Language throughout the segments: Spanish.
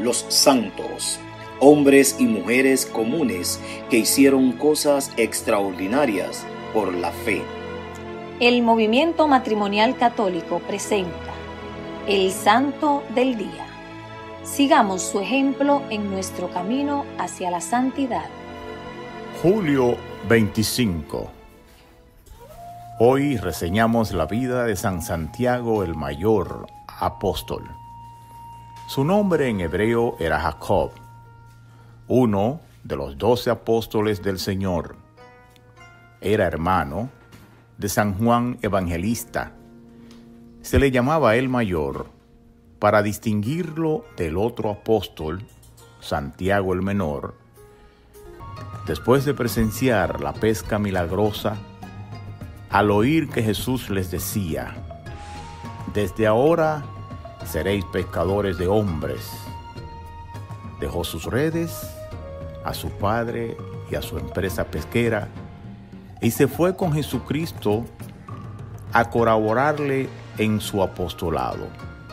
los santos, hombres y mujeres comunes que hicieron cosas extraordinarias por la fe. El movimiento matrimonial católico presenta el Santo del Día. Sigamos su ejemplo en nuestro camino hacia la santidad. Julio 25. Hoy reseñamos la vida de San Santiago el Mayor, apóstol. Su nombre en hebreo era Jacob, uno de los 12 apóstoles del Señor. Era hermano de San Juan Evangelista. Se le llamaba el Mayor para distinguirlo del otro apóstol, Santiago el Menor. Después de presenciar la pesca milagrosa, al oír que Jesús les decía: «Desde ahora seréis pescadores de hombres», dejó sus redes, a su padre y a su empresa pesquera y se fue con Jesucristo a colaborarle en su apostolado.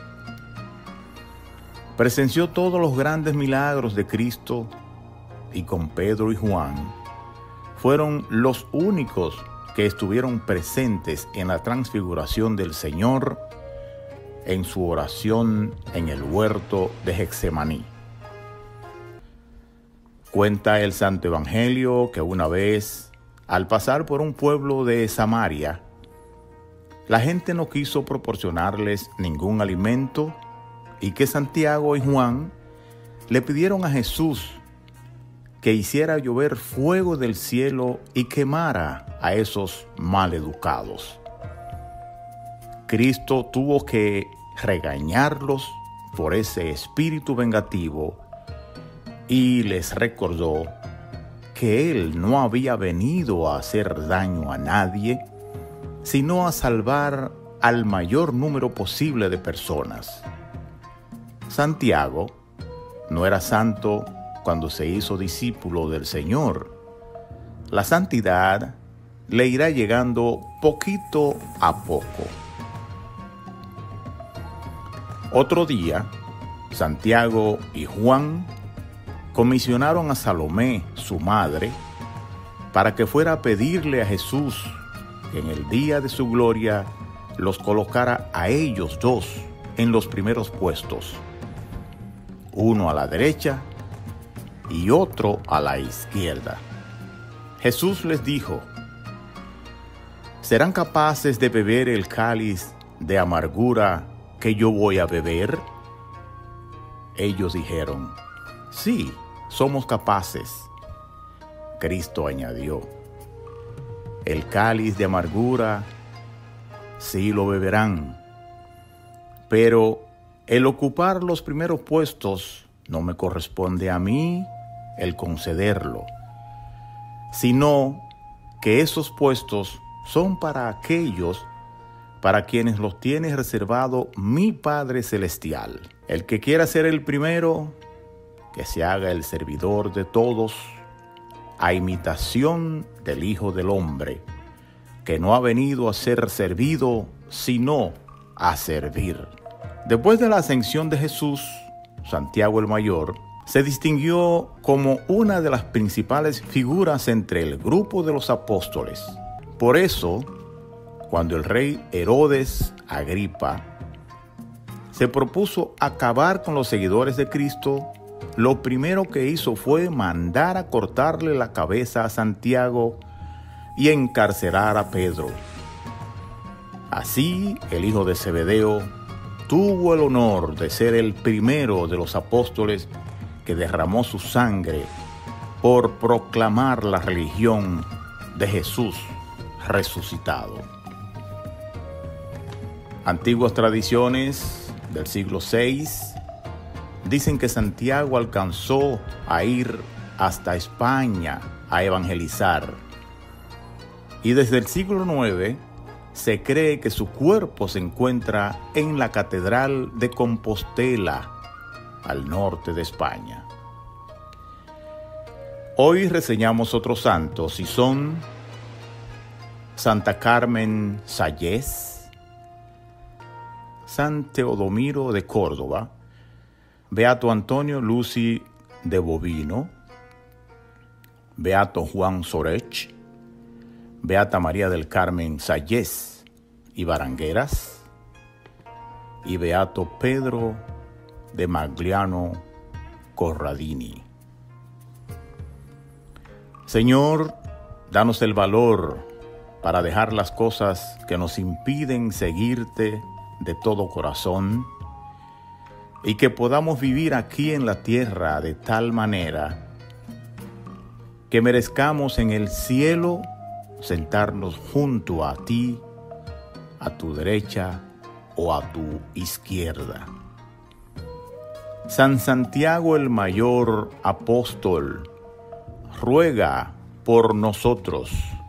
Presenció todos los grandes milagros de Cristo y con Pedro y Juan fueron los únicos que estuvieron presentes en la transfiguración del Señor en su oración en el huerto de Getsemaní. Cuenta el Santo Evangelio que una vez, al pasar por un pueblo de Samaria, la gente no quiso proporcionarles ningún alimento y que Santiago y Juan le pidieron a Jesús que hiciera llover fuego del cielo y quemara a esos maleducados. Cristo tuvo que regañarlos por ese espíritu vengativo y les recordó que Él no había venido a hacer daño a nadie, sino a salvar al mayor número posible de personas. Santiago no era santo cuando se hizo discípulo del Señor. La santidad le irá llegando poquito a poco. Otro día, Santiago y Juan comisionaron a Salomé, su madre, para que fuera a pedirle a Jesús que en el día de su gloria los colocara a ellos dos en los primeros puestos, uno a la derecha y otro a la izquierda. Jesús les dijo: ¿serán capaces de beber el cáliz de amargura que yo voy a beber? Ellos dijeron: sí, somos capaces. Cristo añadió: el cáliz de amargura sí lo beberán, pero el ocupar los primeros puestos no me corresponde a mí el concederlo, sino que esos puestos son para aquellos para quienes los tiene reservado mi Padre Celestial. El que quiera ser el primero, que se haga el servidor de todos, a imitación del Hijo del Hombre, que no ha venido a ser servido, sino a servir. Después de la ascensión de Jesús, Santiago el Mayor se distinguió como una de las principales figuras entre el grupo de los apóstoles. Por eso, cuando el rey Herodes Agripa se propuso acabar con los seguidores de Cristo, lo primero que hizo fue mandar a cortarle la cabeza a Santiago y encarcelar a Pedro. Así, el hijo de Zebedeo tuvo el honor de ser el primero de los apóstoles que derramó su sangre por proclamar la religión de Jesús resucitado. Antiguas tradiciones del siglo VI dicen que Santiago alcanzó a ir hasta España a evangelizar. Y desde el siglo IX se cree que su cuerpo se encuentra en la Catedral de Compostela, al norte de España. Hoy reseñamos otros santos y son Santa Carmen Sayés, San Teodomiro de Córdoba, Beato Antonio Lucy de Bovino, Beato Juan Sorech, Beata María del Carmen Sayés y Barangueras, y Beato Pedro de Magliano Corradini. Señor, danos el valor para dejar las cosas que nos impiden seguirte de todo corazón y que podamos vivir aquí en la tierra de tal manera que merezcamos en el cielo sentarnos junto a ti, a tu derecha o a tu izquierda. San Santiago el Mayor Apóstol, ruega por nosotros.